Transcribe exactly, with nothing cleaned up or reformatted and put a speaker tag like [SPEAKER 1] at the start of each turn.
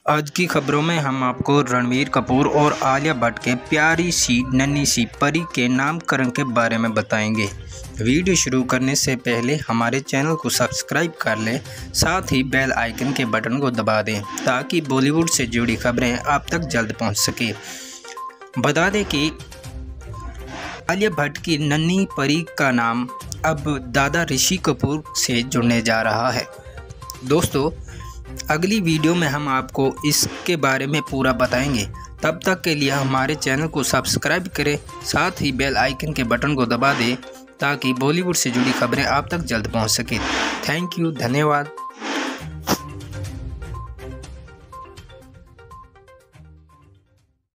[SPEAKER 1] आज की खबरों में हम आपको रणबीर कपूर और आलिया भट्ट के प्यारी सी नन्ही सी परी के नामकरण के बारे में बताएंगे। वीडियो शुरू करने से पहले हमारे चैनल को सब्सक्राइब कर लें, साथ ही बेल आइकन के बटन को दबा दें ताकि बॉलीवुड से जुड़ी खबरें आप तक जल्द पहुंच सके। बता दें कि आलिया भट्ट की नन्ही परी का नाम अब दादा ऋषि कपूर से जुड़ने जा रहा है। दोस्तों, अगली वीडियो में हम आपको इसके बारे में पूरा बताएंगे। तब तक के लिए हमारे चैनल को सब्सक्राइब करें, साथ ही बेल आइकन के बटन को दबा दें ताकि बॉलीवुड से जुड़ी खबरें आप तक जल्द पहुंच सके। थैंक यू, धन्यवाद।